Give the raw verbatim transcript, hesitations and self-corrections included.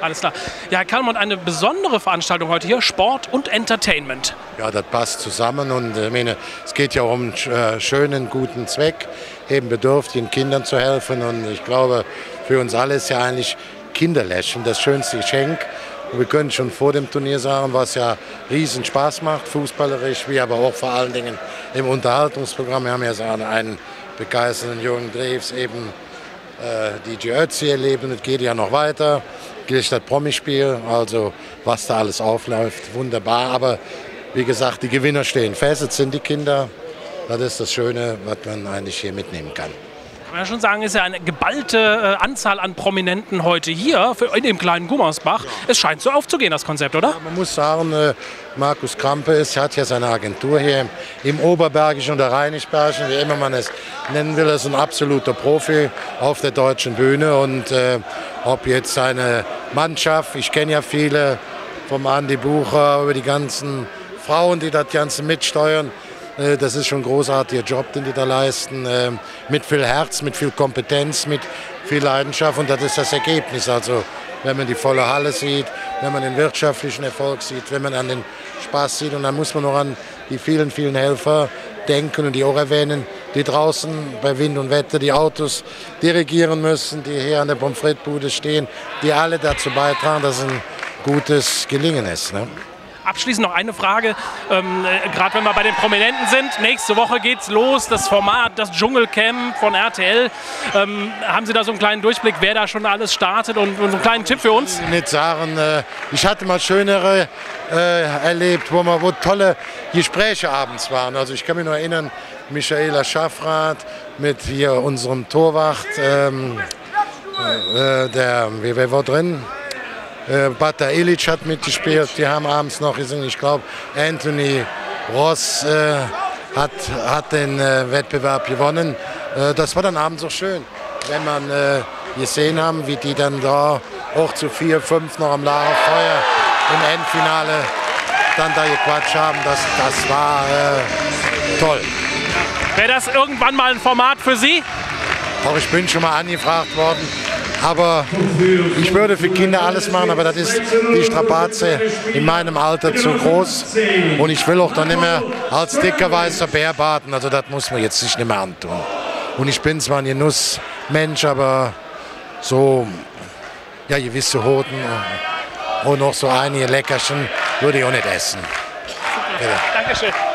Alles klar. Ja, Herr Kallmund, eine besondere Veranstaltung heute hier, Sport und Entertainment. Ja, das passt zusammen und ich meine, es geht ja um einen schönen, guten Zweck, eben bedürftigen Kindern zu helfen und ich glaube, für uns alle ist ja eigentlich Kinderlächeln das schönste Geschenk. Und wir können schon vor dem Turnier sagen, was ja riesen Spaß macht, fußballerisch, wie aber auch vor allen Dingen im Unterhaltungsprogramm. Wir haben ja so einen begeisterten jungen Drews, eben äh, D J Ötzi erlebt und es geht ja noch weiter. Gleich das Promispiel, also was da alles aufläuft, wunderbar. Aber wie gesagt, die Gewinner stehen fest, es sind die Kinder. Das ist das Schöne, was man eigentlich hier mitnehmen kann. Kann man ja schon sagen, ist ja eine geballte äh, Anzahl an Prominenten heute hier für, in dem kleinen Gummersbach. Ja. Es scheint so aufzugehen, das Konzept, oder? Ja, man muss sagen, äh, Markus Krampe ist, hat ja seine Agentur hier im Oberbergischen oder Rheinischbergischen, wie immer man es nennen will. Er ist ein absoluter Profi auf der deutschen Bühne und äh, ob jetzt seine Mannschaft, ich kenne ja viele vom Andi Bucher, über die ganzen Frauen, die das Ganze mitsteuern. Das ist schon ein großartiger Job, den die da leisten, mit viel Herz, mit viel Kompetenz, mit viel Leidenschaft und das ist das Ergebnis. Also wenn man die volle Halle sieht, wenn man den wirtschaftlichen Erfolg sieht, wenn man an den Spaß sieht und dann muss man noch an die vielen, vielen Helfer denken und die auch erwähnen, die draußen bei Wind und Wetter die Autos dirigieren müssen, die hier an der Pommes frites-Bude stehen, die alle dazu beitragen, dass ein gutes Gelingen ist. Ne? Abschließend noch eine Frage, ähm, gerade wenn wir bei den Prominenten sind. Nächste Woche geht's los, das Format, das Dschungelcamp von R T L. Ähm, haben Sie da so einen kleinen Durchblick, wer da schon alles startet und, und so einen kleinen Tipp für uns? Ich will nicht sagen, äh, ich hatte mal schönere äh, erlebt, wo, man, wo tolle Gespräche abends waren. Also ich kann mich noch erinnern, Michaela Schaffrath mit hier unserem Torwart, ähm, äh, der, wie wer war drin? Äh, Bata Ilic hat mitgespielt, die haben abends noch gesungen. Ich glaube, Anthony Ross äh, hat, hat den äh, Wettbewerb gewonnen. Äh, das war dann abends auch schön, wenn man äh, gesehen haben, wie die dann da auch zu vier, fünf noch am Lagerfeuer im Endfinale dann da gequatscht haben. Das, das war äh, toll. Wäre das irgendwann mal ein Format für Sie? Auch ich bin schon mal angefragt worden. Aber ich würde für Kinder alles machen, aber das ist die Strapaze in meinem Alter zu groß. Und ich will auch dann nicht mehr als dicker weißer Bär baden, also das muss man jetzt sich nicht mehr antun. Und ich bin zwar ein Genussmensch, aber so ja, gewisse Hoden und noch so einige Leckerchen würde ich auch nicht essen. Dankeschön.